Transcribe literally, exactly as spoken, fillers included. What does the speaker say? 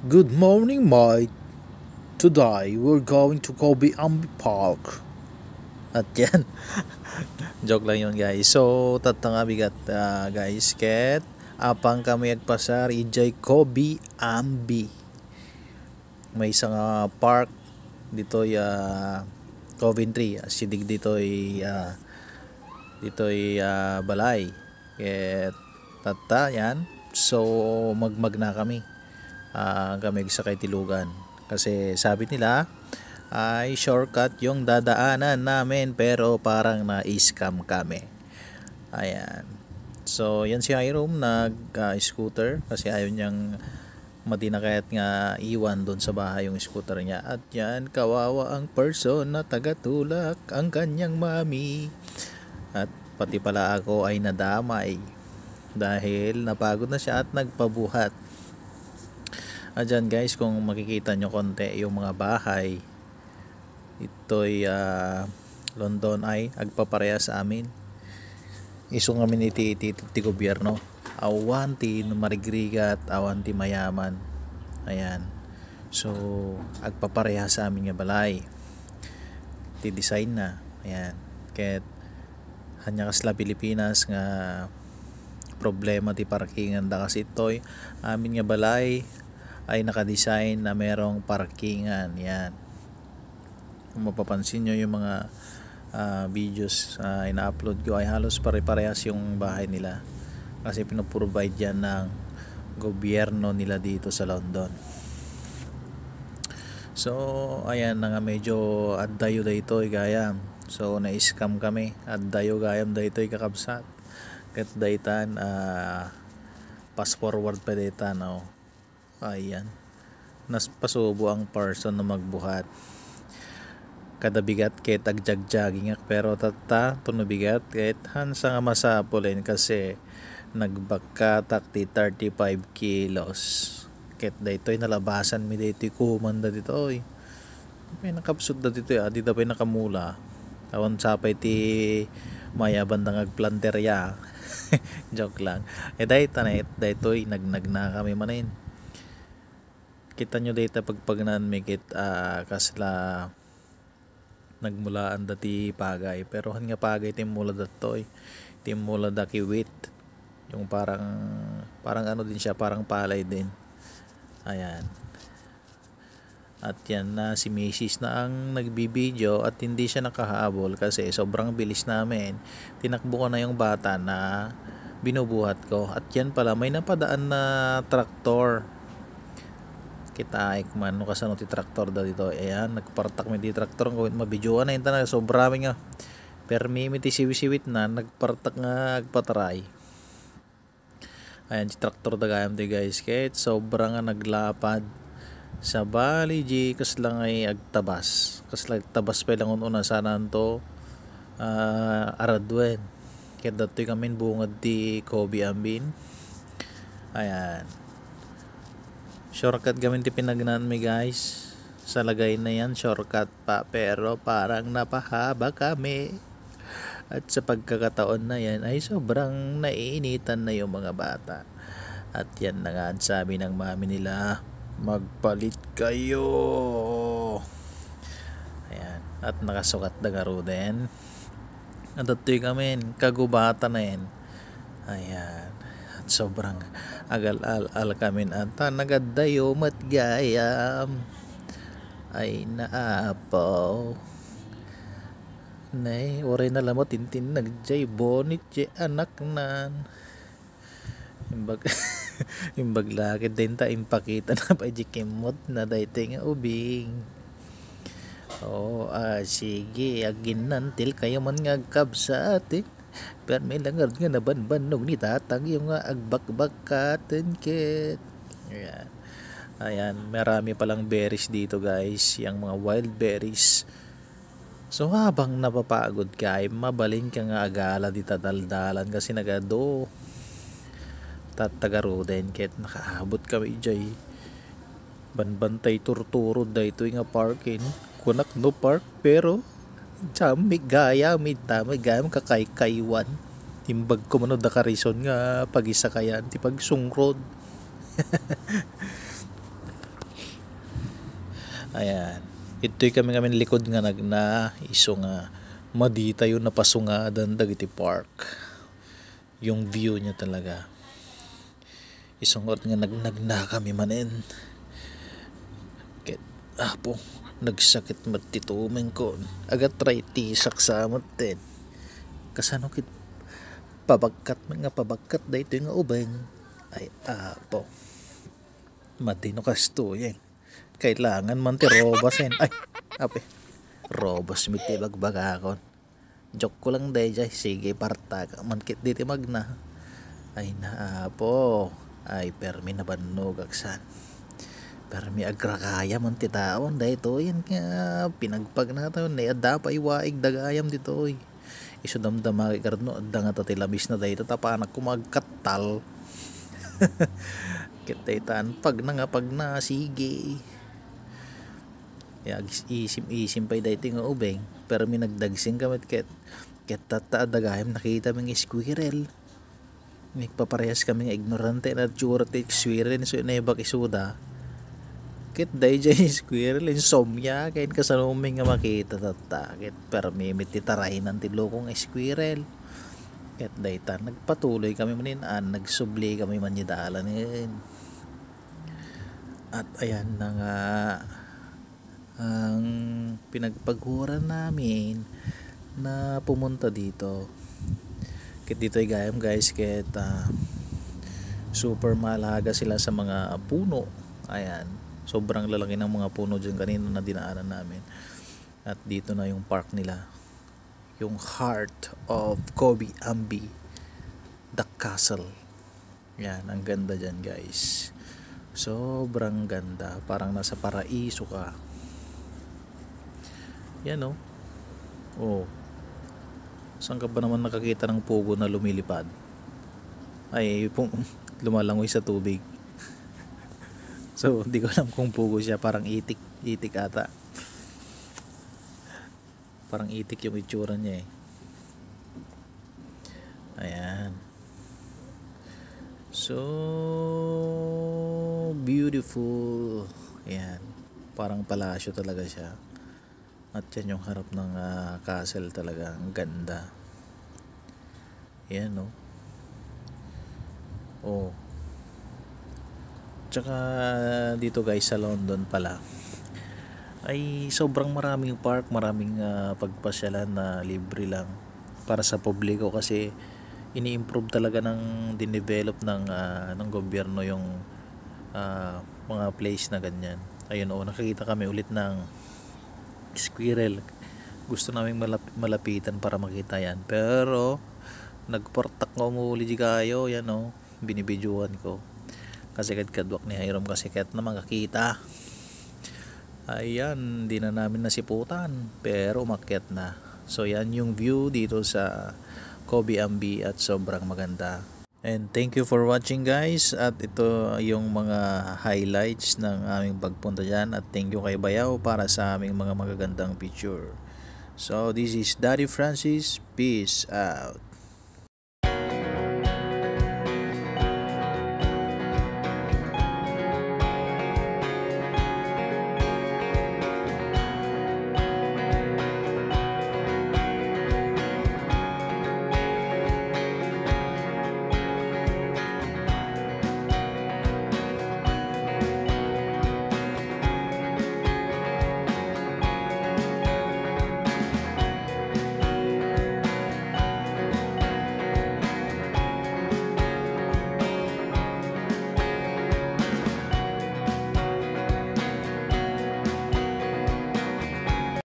Good morning, mate. Today we're going to Kobe Ambi Park. At yan, joke lang yun guys. So, tatanga bigat uh, guys. Ket, apang kami agpasar, ijay Kobe Ambi. May isang uh, park dito ya uh, Coventry. Sidig dito ay uh, dito ay uh, balay. Ket, tata yan. So, magmag na kami. Uh, kami sa kay Tilugan. Kasi sabi nila ay shortcut yung dadaanan namin pero parang na-scam kami. Ayan. So, yan si Hiram nag-scooter uh, kasi ayaw niyang madinakayat nga iwan doon sa bahay yung scooter niya. At yan, kawawa ang person na tagatulak ang kanyang mami. At pati pala ako ay nadamay dahil napagod na siya at nagpabuhat. Ayan guys, kung makikita nyo konti yung mga bahay, ito'y uh, London ay agpapareha sa amin. Isong amin iti iti iti gobyerno. Awan ti marigrigat, awan ti mayaman. Ayan. So, agpapareha sa amin nga balay. Ti design na. Ayan. Ket hanya kasla Pilipinas nga problema ti parkingan da kasi ito'y amin nga balay ay nakadesign na merong parkingan. Yan. Kung mapapansin nyo yung mga uh, videos uh, ina-upload ko ay halos pare-parehas yung bahay nila. Kasi pinoprovide yan ng gobyerno nila dito sa London. So, ayan na nga medyo addayo dito ay gayam. So, na-scam kami. Addayo gayam dito ay kakabsat. Kat daytan, uh, pass forward pa daytan. Oh. Ayan, naspasubo ang person na magbuhat kada bigat kay tagjag-jogging pero tata tunubigat kahit hansa nga masapulin kasi nagbakatak ti thirty-five kilos ket daytoy nalabasan mi daytoy kumanda dito oy may nakapsud da dito ah dito pa nakamula awan sapay ti maya bandang agplanterya joke lang eh dayta na daytoy nagnag na kami manin. Kita nyo data pagpagnan mikit uh, kasla nagmulaan dati pagay pero han nga pagay timula datoy timula da kiwit yung parang parang ano din siya parang palay din. Ayan. At yan na si Macy's na ang nagbibideo at hindi siya nakahabol kasi sobrang bilis namin. Tinakbo ko na yung bata na binubuhat ko at yan pala may napadaan na traktor. Kita ikman no kasano ti traktor da dito. Ayan, nagpartak mi ti traktor ng mabidyoan na inta na sobra mi nga. Permi mi ti siwi-siwit na nagpartak nga agpataray. Ayan, ti traktor da gayam ti guys. Kahit sobra nga naglapad. Sa bali ji kas lang ay agtabas. Kas lang tabas pa lang una sana to uh, aradwen. Kaya datoy kami bungad ti Kobe Ambin. Ayan. Shortcut gamin ti pinagnan mi guys. Sa lagay na yan shortcut pa pero parang napahaba kami. At sa pagkakataon na yan ay sobrang naiinitan na yung mga bata. At yan na nga sabi ng mami nila, magpalit kayo. Ayan. At nakasukat na garo din. At ito'y kami kagubata na yan. Ayan. At sobrang agal-al-al kami ata nagadayo matgayam ay naapaw nay oray na lamot tintin nagjay bonit jay anak nan imbag imbag lakit din ta impakita na pa jikimot na dayte nga ubing. Oh ah, sige agin nantil kayo man nga kabsa atin pero may langard nga nabanbanog ni tatang yung nga agbakbakaten ket. Ayan. Ayan, marami palang berries dito guys, yung mga wild berries. So habang napapagod ka ay mabalin ka nga agala di tadaldalan kasi nagado tatagaro din ket nakaabot kami jay banbantay turturo dayto nga parkin kunak no park pero Chami gaya mi tama gaya kakay-kaywan. Timbag ko mano da karison nga pag-isa kayan ti pagsungrod. Ayan. Ito'y kami kami likod nga nag na iso nga madita yun napasungadan dagiti park. Yung view niya talaga. Isong oras nga nagnag na kami manin. Ket apo nagsakit matitumen ko. Agat try tisak sa amatin. Kasano kit pabagkat nga pabagkat dayto nga ubeng. Ay apo. Matino kasto yan. Kailangan man ti robas yan. Ay, ape. Robas mi ti bagbagakon. Joke ko lang day jay. Sige parta ka. Mankit di ti magna. Ay na po. Ay permi na bannog aksan. Permi agrakaya man ti taon. Day to yan nga. Pinagpag na taon. Nay adda pa iwaig dagayam dito. Iso damdama kay karno. Adda nga tatilabis na day to. Tapanak ko magkatal. Kitaitan pag na nga pag na sige. Ya isim-isim pa dayto nga ubeng pero mi nagdagsing kamit ket ket tata dagayam nakita ming squirrel. Nagpaparehas kami nga ignorante na tsura ti squirrel so nebak isuda. Ket day jay squirrel insomnia kain kasanuming nga makita tata ket pero mi mititarahinan ti lokong squirrel. Ket dayta nagpatuloy kami manin-an nagsubli kami manyidalan ngayon. At ayan na nga ang pinagpaghuran namin na pumunta dito. Kit dito ay gayam guys ket uh, super malaga sila sa mga puno. Ayan, sobrang lalaki ng mga puno dyan kanina na dinaanan namin. At dito na yung park nila, yung heart of Kobe Ambi, the castle. Yan, ang ganda dyan guys. Sobrang ganda, parang nasa paraiso ka. Yan o. Oh. Saan ka ba naman nakakita ng pugo na lumilipad? Ay, pum- lumalangoy sa tubig. So, hindi ko alam kung pugo siya. Parang itik. Itik ata. Parang itik yung itsura niya eh. Ayan. So, beautiful. Ayan. Parang palasyo talaga siya. At yan yung harap ng uh, castle talaga. Ang ganda. Yan no. Oh. Tsaka dito guys sa London pala ay sobrang maraming park, maraming uh, pagpasyalan na libre lang para sa publiko kasi ini-improve talaga ng dinevelop ng uh, ng gobyerno yung uh, mga place na ganyan. Ayun oh, nakakita kami ulit ng squirrel. Gusto namin malap- malapitan para makita yan pero nagportak nga umuli di kayo yan o, binibidyohan ko kasi kadkadwak ni Hiram kasi kat na makakita. Ayan, di na namin nasiputan pero umakyat na. So yan yung view dito sa Kobe Ambi at sobrang maganda. And thank you for watching guys. At ito yung mga highlights ng aming pagpunta dyan. At thank you kay Bayaw para sa aming mga magagandang picture. So this is Daddy Francis. Peace out.